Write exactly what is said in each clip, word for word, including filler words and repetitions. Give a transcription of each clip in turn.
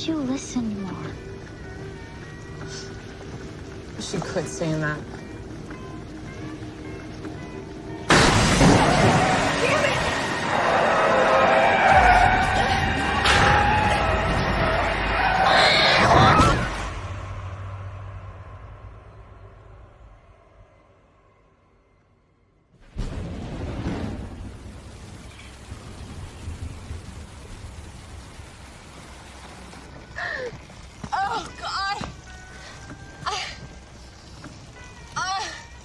wish you listened more. You should quit saying that. Oh, God. I, I,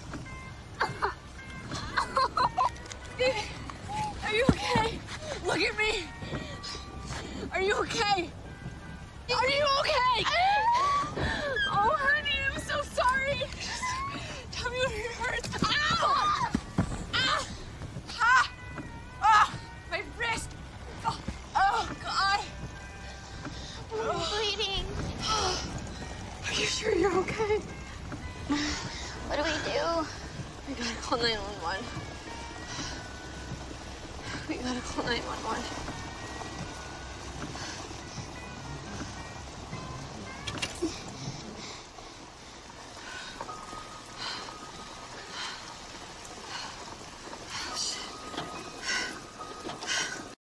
Baby, are you okay? Look at me. Are you okay? Are you okay? Oh, honey, I'm so sorry. Tell me where it hurts. Ow! Ah! Ah! Ah! My wrist. Oh, oh God. I'm bleeding. Are you sure you're okay? What do we do? We gotta call nine one one. We gotta call nine one one.